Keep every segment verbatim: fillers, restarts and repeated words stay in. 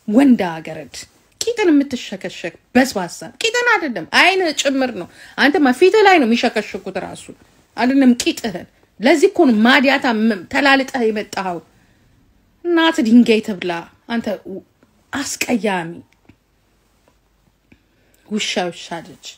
ወንዳ አገረድ ቂጥን የምትሸከሸክ በስባሳ ቂጥን አይደለም አይነ ጭምር ነው አንተማ ፊት ላይ ነው የሚሸከሽኩት ራሱ አይደለም ቂጥህን ለዚህ እኮ ነው ማዲያታ ተላልጠህ የመጣው እናት ድንጋይ ተብላ አንተ አስቀያሚ ውሻ ውሻ ልጅ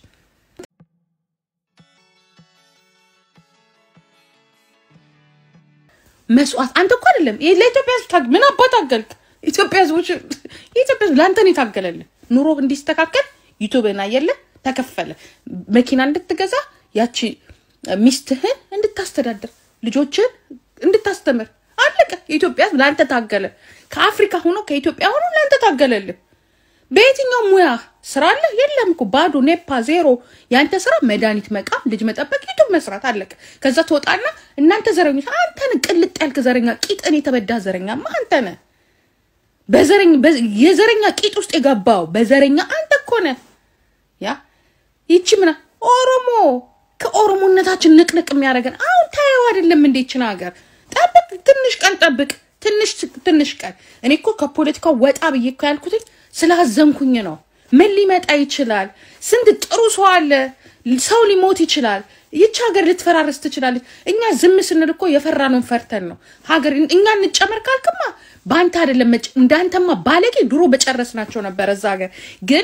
መስዋዕት አንተ እኮ አይደለም ለኢትዮጵያ ታግ ምን አባታገልክ ኢትዮጵያ ዞች ኢትዮጵያ ላንተን ይታገለል ኑሮ እንዲስተካከል ዩቲዩብና ያለ ተከፈለ መኪና እንድትገዛ ያቺ ሚስትህን እንድታስተዳድር ልጆችን እንድታስተምር አለቀ ኢትዮጵያ ላንተ ታገለ ከአፍሪካ ሆኖ ከኢትዮጵያ ሆኖ ላንተ ታገለል በየትኛው ሙያ ስራ አለ የለም እኮ ባዶ ኔፓ ዜሮ ያንተ ስራ መድኃኒት መቃም ልጅ መጠበቅ ዩቲዩብ መስራት አለቀ ከዛ ተወጣና እናንተ ዘረኞች አንተን ቅልጥ ያልክ ዘረኛ ቂጥን የተበዳ ዘረኛ አንተ ነህ በዘረኝ የዘረኛ ቂጥ ውስጥ የገባው በዘረኛ አንተ እኮ ነህ ያ ይቺ ምን ኦሮሞ ከኦሮሞነታችን ንቅንቅ የሚያደርገን አሁን ታየው አይደለም እንዴችን ሀገር ጠብቅ ትንሽ ቀን ጠብቅ ትንሽ ትንሽ ቀን እኔ እኮ ከፖለቲካው ወጣ ብዬ እኮ ያልኩት ስላዘንኩኝ ነው ምን ሊመጣ ይችላል ስንት ጥሩ ሰው አለ ሰው ሊሞት ይችላል ይቺ ሀገር ልትፈራረስ ትችላለች እኛ ዝም ስንል እኮ የፈራነውን ፈርተን ነው ሀገር እኛ እንጨመር ካልከማ ባንተ አይደለም እንዳንተማ ባለጌ ድሮ በጨረስናቸው ነበር እዛ ሀገር ግን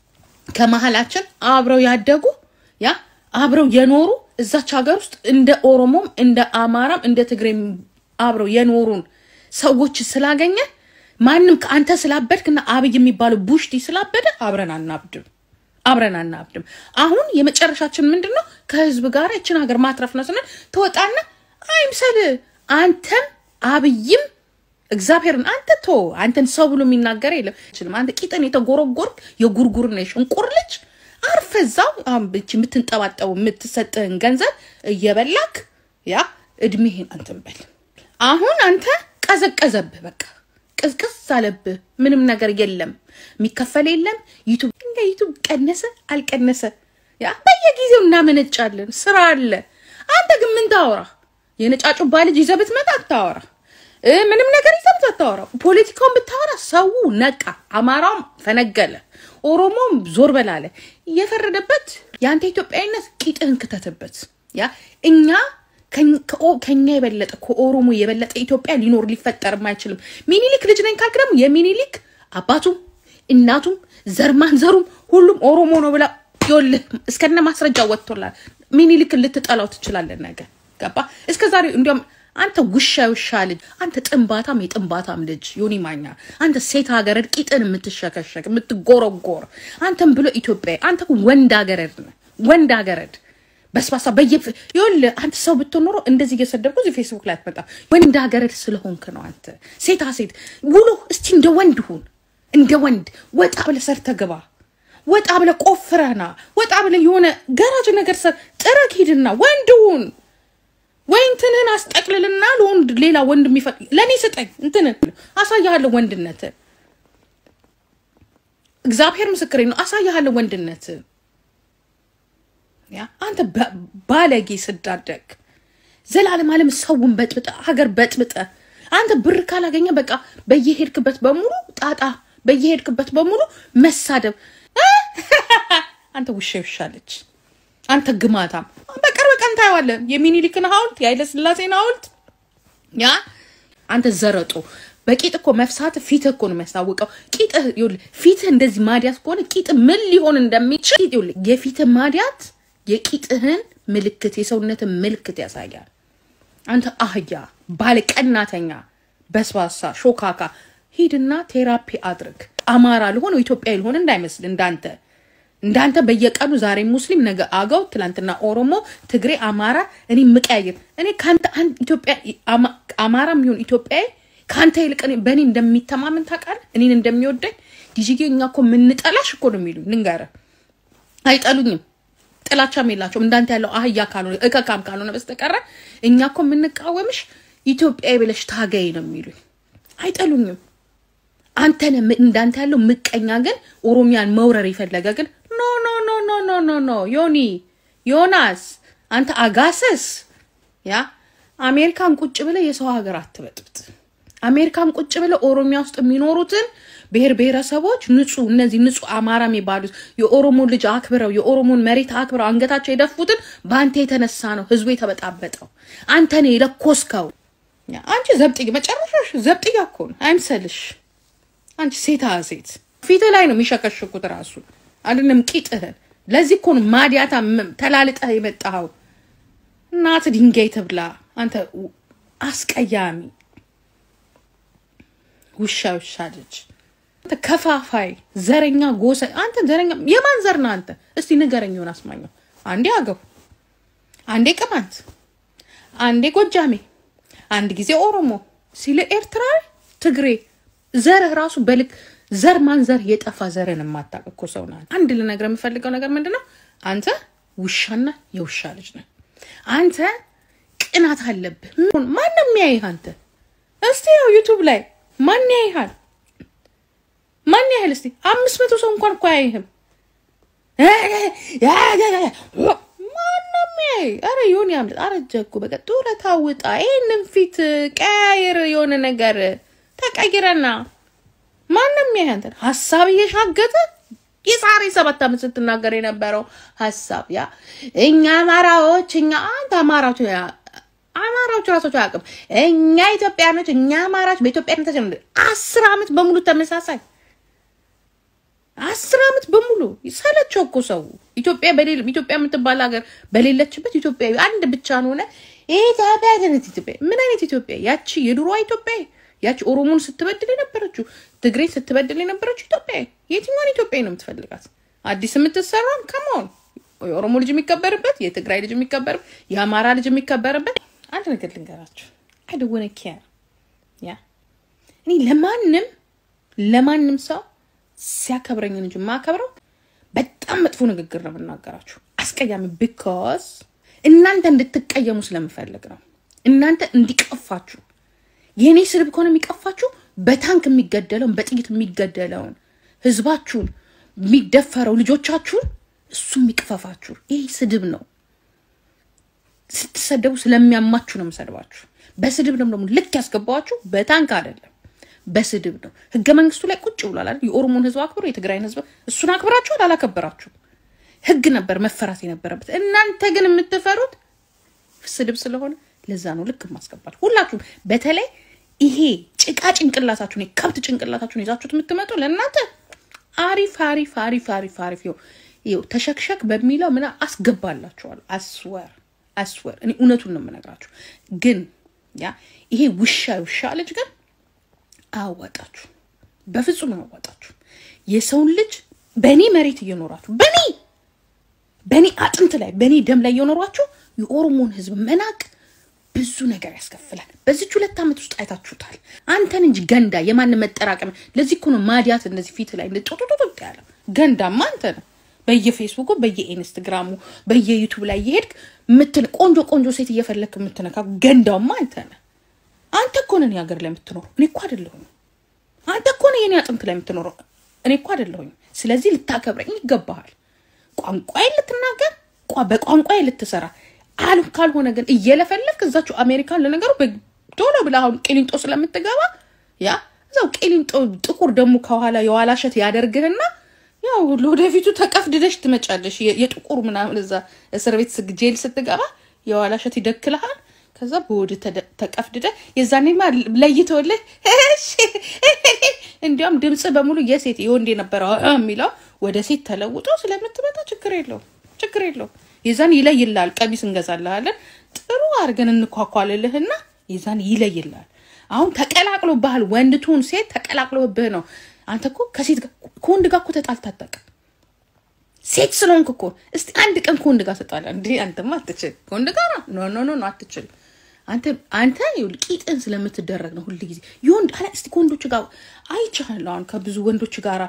ከመሐላችን አብረው ያደጉ ያ አብረው የኖሩ እዛች ሀገር ውስጥ እንደ ኦሮሞም እንደ አማራም እንደ ትግሬም አብረው የኖሩን ሰዎች ስላገኘ ማንንም ካንተ ስላበድክና አብይ የሚባለው ቡሽቲ ስላበደ አብረን አናብድም አብረን አናብድም አሁን የመጨረሻችን ምንድነው ከህዝብ ጋር እቺን ሀገር ማትረፍ ነው ስንል ተወጣና አይምሰል አንተም አብይም እግዚአብሔርን አንተ ቶ አንተን ሰው ብሎ የሚናገር የለም እቺን አንተ ቂጠን የተጎረጎር የጉርጉር ነሽ እንቁርልጭ አርፈዛው አምብቺ ምትንጠባጠው ምትሰጠን ገንዘብ እየበላክ ያ እድሜህን አንተን በል አሁን አንተ ቀዘቀዘብ በቃ ቅዝቅዝ አለብ ምንም ነገር የለም የሚከፈል የለም ዩቲዩብ እንደ ዩቲዩብ ቀነሰ አልቀነሰ ያ በየጊዜው እናመነጫለን ስራ አለ አንተ ግን ምን ታወራ የነጫጩ ባልጅ ይዘብት መጣ ታወራ ምንም ነገር ይዘብት ታወራ ፖለቲካውን ብታወራ ሰው ነቃ አማራም ፈነገለ ኦሮሞም ዞር በላለ የፈረደበት ያንተ ኢትዮጵያዊነት ቂጥህን ከተተበት ያ እኛ ከኛ የበለጠ ከኦሮሞ የበለጠ ኢትዮጵያ ሊኖር ሊፈጠር ማይችልም ሚኒሊክ ልጅ ነኝ ካልከም የሚኒሊክ አባቱም እናቱም ዘርማን ዘሩም ሁሉም ኦሮሞ ነው ብላ ይወል እስከነ ማስረጃ ወጥቶላል ሚኒሊክ ልትጠላው ትችላለህ ነገር ገባ እስከዛሬ እንዲያም አንተ ውሻ ውሻ ልጅ አንተ ጥንባታም የጥንባታም ልጅ ዮኒ ማኛ አንተ ሴት ሀገር ቂጥን የምትሸከሸክ የምትጎረጎር አንተም ብሎ ኢትዮጵያ አንተ ወንድ ሀገር ወንድ ሀገር በስባሳ በየፍ ይወል አንተ ሰው ብትኖር እንደዚህ እየሰደብኩ እዚህ ፌስቡክ ላይ አትመጣ ወንድ ሀገር ስለሆንክ ነው አንተ ሴታ ሴት ውሎ እስቲ እንደ ወንድ ሁን እንደ ወንድ ወጣ ብለ ሰርተ ገባ ወጣ ብለ ቆፍረና ወጣ ብለ የሆነ ገራጅ ነገር ሰር ጥረክ ሂድና ወንድ ሁን ወይንተንን አስጠቅልልና ለወንድ ሌላ ወንድ የሚፈቅ ለኔ ሰጠኝ እንትን አሳያለሁ ወንድነት እግዚአብሔር ምስክሬ ነው አሳያለሁ ወንድነት ያ አንተ ባለጌ ስዳደግ ዘላለም ዓለም ሰውን በጥብጣ ሀገር በጥብጣ አንተ ብር ካላገኘ በቃ በየሄድክበት በሙሉ ጣጣ በየሄድክበት በሙሉ መሳደብ አንተ ውሻ ውሻለች አንተ ግማታም በቀርበ ቀን ታይዋለ የሚኒሊክን ሐውልት ያይለ ስላሴን ሐውልት ያ አንተ ዘረጦ በቂጥ እኮ መፍሳት ፊት እኮ ነው የሚያሳውቀው ቂጥ ይል ፊት እንደዚህ ማዲያት ከሆነ ቂጥ ምን ሊሆን እንደሚችል ይል የፊት ማዲያት የቂጥህን ምልክት የሰውነትን ምልክት ያሳያል አንተ አህያ ባለቀናተኛ በስባሳ ሾካካ ሂድና ቴራፒ አድርግ አማራ ለሆነ ኢትዮጵያ ለሆነ እንዳይመስል እንዳንተ እንዳንተ በየቀኑ ዛሬ ሙስሊም ነገ አገው ትላንትና ኦሮሞ ትግሬ አማራ እኔ ምቀያየር እኔ ካንተ አንድ ኢትዮጵያ አማራም ይሁን ኢትዮጵያዊ ካንተ ይልቅ በእኔ እንደሚተማመን ታውቃለህ እኔን እንደሚወደኝ ዲጂጌኛ እኮ ምን ጠላሽ እኮ ነው የሚሉኝ ልንጋራ አይጠሉኝም ጥላቻም የላቸውም እንዳንተ ያለው አህያ ካልሆነ እከካም ካልሆነ በስተቀር እኛ እኮ ምንቃወምሽ ኢትዮጵያዊ ብለሽ ታገይ ነው የሚሉኝ አይጠሉኝም አንተ ነህ እንዳንተ ያለው ምቀኛ ግን ኦሮሚያን መውረር ይፈልጋ ግን ኖ ኖ ኖ ኖ ኖ ኖ ኖ ዮኒ ዮናስ አንተ አጋሰስ ያ አሜሪካን ቁጭ ብለ የሰው ሀገር አትበጥብጥ አሜሪካን ቁጭ ብለ ኦሮሚያ ውስጥ የሚኖሩትን ብሔር ብሔረሰቦች ንጹህ እነዚህ ንጹህ አማራ የሚባሉት የኦሮሞ ልጅ አክብረው የኦሮሞን መሬት አክብረው አንገታቸው የደፉትን ባንተ የተነሳ ነው ህዝቡ የተበጣበጠው አንተ ነህ የለኮስከው አንቺ ዘብጥይ መጨረሻሽ ዘብጥይ እኮ ነው አይምሰልሽ አንቺ ሴታ ሴት ፊት ላይ ነው የሚሸከሽኩት ራሱ አይደለም ቂጥህን ለዚህ እኮ ነው ማዲያታ ተላልጠህ የመጣው እናት ድንጋይ ተብላ አንተ አስቀያሚ ውሻ ውሻ ልጅ አንተ ከፋፋይ ዘረኛ ጎሰ አንተ ዘረኛ የማን ዘር ነህ አንተ እስቲ ንገረኝ ሆነ አስማኛው አንዴ አገው አንዴ ቅማንት አንዴ ጎጃሜ አንድ ጊዜ ኦሮሞ ሲለ ኤርትራዊ ትግሬ ዘር ራሱ በልክ ዘር ማን ዘር የጠፋ ዘርን ማታቀቆ ሰውና አንድ ልነግርህ የምፈልገው ነገር ምንድነው አንተ ውሻና የውሻ ልጅ ነህ አንተ ቅናት አለብህ ማንንም ያይህ አንተ እስቲ ነው ዩቲዩብ ላይ ማን ያይሃል ማን ያይሃል እስቲ አምስት መቶ ሰው እንኳን እኮ ያይህም ማንንም ያይ አረ ዮኒ አምጥ አረጀኩ በቃ ጡረታውጣ ይሄንን ፊት ቀያየር የሆነ ነገር ተቀይረና ማንንም ያይ አንተ ሐሳብ እየሻገተ የዛሬ ሰባት አመት ስትናገር የነበረው ሐሳብ ያ እኛ አማራዎች እኛ አንተ አማራዎች አማራዎች ራሳቸው ያቀም እኛ ኢትዮጵያኖች እኛ አማራዎች በኢትዮጵያነት ተጀምረ አስር አመት በሙሉ ተመሳሳይ አስር አመት በሙሉ ይሰለቸው እኮ ሰው ኢትዮጵያ በሌለ ኢትዮጵያ የምትባል ሀገር በሌለችበት ኢትዮጵያዊ አንድ ብቻ ነው ሆነ ኢትዮጵያ ገነት ኢትዮጵያ ምን አይነት ኢትዮጵያ ያቺ የድሮ ኢትዮጵያ ያቺ ኦሮሞን ስትበድል የነበረችው ትግሬ ስትበድል የነበረችው ኢትዮጵያ የትኛውን ኢትዮጵያ ነው የምትፈልጋት አዲስ የምትሰራው ከመሆን የኦሮሞ ልጅ የሚከበርበት የትግራይ ልጅ የሚከበርበት የአማራ ልጅ የሚከበርበት አንድ ነገር ልንገራችሁ I don't want to care ያ እኔ ለማንም ለማንም ሰው ሲያከብረኝ እንጂ ማከብረው በጣም መጥፎ ንግግር ነው የምናገራችሁ አስቀያሚ because እናንተ እንድትቀየሙ ስለምፈልግ ነው እናንተ እንዲቀፋችሁ የኔ ስርብ ኮን የሚቀፋችሁ በታንክ የሚገደለው በጥይት የሚገደለው ህዝባችሁን የሚደፈረው ልጆቻችሁን እሱ የሚቀፋፋችሁ ይሄ ስድብ ነው ስትሰደቡ ስለሚያማችሁ ነው መስደባችሁ በስድብ ነው ልክ ያስገባዋችሁ በታንክ አይደለም በስድብ ነው ህገ መንግስቱ ላይ ቁጭ ብሏል አይደል የኦሮሞን ህዝብ አክብሩ የትግራይን ህዝብ እሱን አክብራችሁ አላከበራችሁ ህግ ነበር መፈራት የነበረበት እናንተ ግን የምትፈሩት ስድብ ስለሆነ ለዛ ነው ልክ ማስገባል ሁላችሁ በተለይ ይሄ ጭቃ ጭንቅላታችሁን የከብት ጭንቅላታችሁን ይዛችሁት የምትመጡ ለእናንተ አሪፍ አሪፍ አሪፍ አሪፍ አሪፍ ይው ተሸክሸክ በሚለው ምና አስገባላችኋል አስወር አስወር እኔ እውነቱን ነው የምነግራችሁ ግን ያ ይሄ ውሻ ውሻ ልጅ ግን አዋጣችሁ በፍጹም አዋጣችሁ የሰው ልጅ በኔ መሬት እየኖራችሁ በኔ በኔ አጥንት ላይ በኔ ደም ላይ እየኖራችሁ የኦሮሞን ህዝብ መናቅ ብዙ ነገር ያስከፍላል በዚህ ሁለት አመት ውስጥ አይታችሁታል አንተን እንጂ ገንዳ የማን መጠራቀም ለዚህ እኮ ነው ማዲያት እንደዚህ ፊት ላይ ልጥጥጥጥ ያለ ገንዳማ አንተ ነው በየፌስቡክ በየኢንስታግራሙ በየዩቲዩብ ላይ ይሄድክ ምትል ቆንጆ ቆንጆ ሴት እየፈለክ ምትነካ ገንዳውማ አንተ ነህ አንተ እኮ ነህ ያገር ላይ ምትኖር እኔ እኮ አይደለሁም አንተ እኮ ነህ የኔ አጥንት ላይ ምትኖር እኔ እኮ አይደለሁም ስለዚህ ልታከብረኝ ይገባሃል ቋንቋዬ ልትናገር ቋ በቋንቋዬ ልትሰራ አሉ ካልሆነ ግን እየለፈለክ እዛችሁ አሜሪካን ለነገሩ በዶሎ ብላው ቂሊንጦ ስለምትገባ ያ እዛው ቂሊንጦ ጥቁር ደሙ ከኋላ የዋላሸት ያደርግህና ያው ለወደፊቱ ተቀፍድደሽ ትመጫለሽ የጥቁር ምናምን እዛ እስር ቤት ጀል ስትገባ የዋላሸት ይደክልሃል ከዛ በወድ ተቀፍድደ የዛኔማ ለይተውልህ እሺ እንዲያም ድምጽ በሙሉ የሴት የወንድ ነበር የሚለው ወደ ሴት ተለውጦ ስለምትመጣ ችግር የለው ችግር የለው የዛን ይለይላል ቀሚስ እንገዛልሃለን ጥሩ አርገን እንኳኳልልህና የዛን ይለይላል አሁን ተቀላቅሎ ባህል ወንድቱን ሴት ተቀላቅሎብህ ነው አንተ እኮ ከሴት ከወንድ ጋር እኮ ተጣልታጣቀ ሴት ስለሆንክ እኮ እስቲ አንድ ቀን ከወንድ ጋር ተጣላ እንዴ አንተማ አትችል ከወንድ ጋር ኖ ኖ ኖ አትችል አንተ አንተ ይልቂጥን ስለምትደረግ ነው ሁሉ ጊዜ ይወንድ አላ እስቲ ከወንዶች ጋር አይቻለሁ አሁን ከብዙ ወንዶች ጋር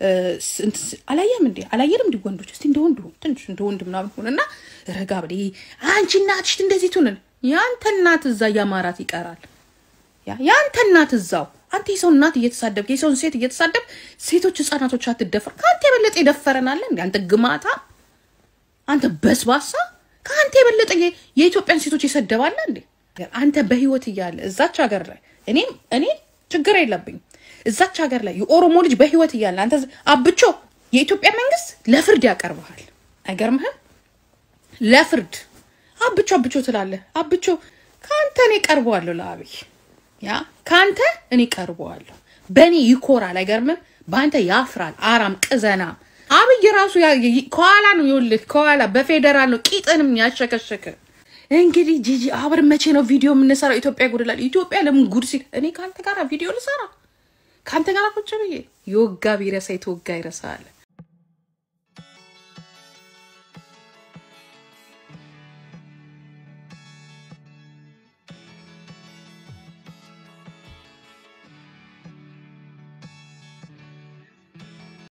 አላየም እንዴ አላየንም እንዴ ወንዶች እስቲ እንደ ወንዱ ትንሽ እንደ ወንድ ምናምን ሆነና ረጋ ብለ አንቺ እናትሽ እንደዚህ ትሆነን ያንተ እናት እዛ ያማራት ይቀራል ያ ያንተ እናት እዛው አንተ የሰው እናት እየተሳደብክ የሰው ሴት እየተሳደብ ሴቶች ህፃናቶች አትደፈር ካንተ የበለጠ ይደፈረናል እንዴ አንተ ግማታ አንተ በስባሳ ካንተ የበለጠ የኢትዮጵያን ሴቶች ይሰደባል እንዴ አንተ በህይወት ይያለ እዛች ሀገር ላይ እኔ እኔ ችግር የለብኝ እዛች ሀገር ላይ የኦሮሞ ልጅ በህይወት ይያል አንተ አብቾ የኢትዮጵያ መንግስት ለፍርድ ያቀርባል አይገርምህም ለፍርድ አብቾ አብቾ ትላለህ አብቾ ካንተ እኔ ቀርበዋለሁ ለአብይ ያ ካንተ እኔ ቀርበዋለሁ በኔ ይኮራል አይገርምህም ባንተ ያፍራል አራም ቅዘና አብይ ራሱ ከኋላ ነው ይወልህ ከኋላ በፌደራል ነው ቂጥንም ያሸከሸከ እንግዲህ ጂጂ አብር መቼ ነው ቪዲዮ የምንሰራው ኢትዮጵያ ጉድላል ኢትዮጵያ ለምን ጉድ ሲል እኔ ካንተ ጋር ቪዲዮ ልሰራ ካንተ ጋር ቁጭ ብዬ ይወጋ ቢረሳ ይተወጋ ይረሳል